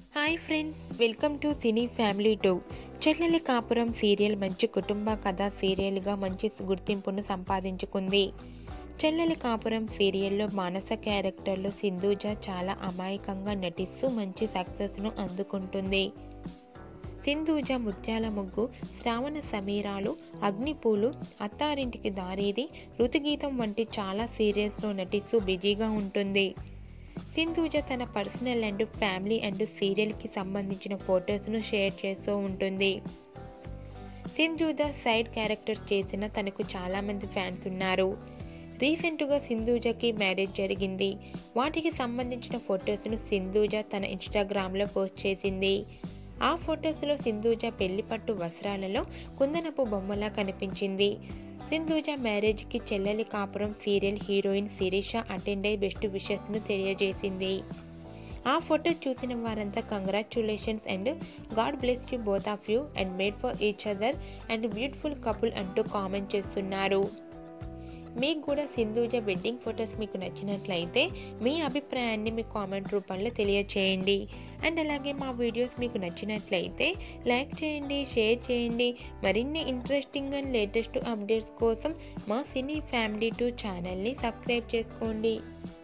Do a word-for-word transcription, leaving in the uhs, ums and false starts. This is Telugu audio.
Hi friends, welcome to cine family two. Chelleli Kapuram serial మంచి కుటుంబ కథ సీరియల్గా మంచి గుర్తింపును సంపాదించుకుంది. చెల్లెలి కాపురం సీరియల్లో మానస క్యారెక్టర్లో సింధూజ చాలా అమాయకంగా నటిస్తూ మంచి సక్సెస్ను అందుకుంటుంది. సింధూజ ముత్యాల ముగ్గు, శ్రావణ సమీరాలు, అగ్నిపూలు, అత్తారింటికి దారేది, ఋతుగీతం వంటి చాలా సీరియల్స్లో నటిస్తూ బిజీగా ఉంటుంది. సింధూజ తన పర్సనల్ అండ్ ఫ్యామిలీ అండ్ సీరియల్కి సంబంధించిన ఫొటోస్ను షేర్ చేస్తూ ఉంటుంది. సింధూజ సైడ్ క్యారెక్టర్స్ చేసిన తనకు చాలామంది ఫ్యాన్స్ ఉన్నారు. రీసెంట్గా సింధూజకి మ్యారేజ్ జరిగింది. వాటికి సంబంధించిన ఫొటోస్ను సింధూజ తన ఇన్స్టాగ్రామ్లో పోస్ట్ చేసింది. ఆ ఫొటోస్లో సింధూజ పెళ్లి పట్టు వస్త్రాలలో కుందనపు బొమ్మలా కనిపించింది. సింధూజ మ్యారేజ్కి Chelleli Kapuram serial heroine Sirisha attend అయి బెస్ట్ విషెస్ను తెలియజేసింది. ఆ ఫోటో చూసిన వారంతా congratulations and God bless you both of you and made for each other and beautiful couple అంటూ కామెంట్ చేస్తున్నారు. మీకు కూడా సింధూజ వెడ్డింగ్ ఫొటోస్ మీకు నచ్చినట్లయితే మీ అభిప్రాయాన్ని మీ కామెంట్ రూపంలో తెలియచేయండి. అండ్ అలాగే మా వీడియోస్ మీకు నచ్చినట్లయితే లైక్ చేయండి, షేర్ చేయండి. మరిన్ని ఇంట్రెస్టింగ్ అండ్ లేటెస్ట్ అప్డేట్స్ కోసం మా సినీ ఫ్యామిలీ టూ ఛానల్ని సబ్స్క్రైబ్ చేసుకోండి.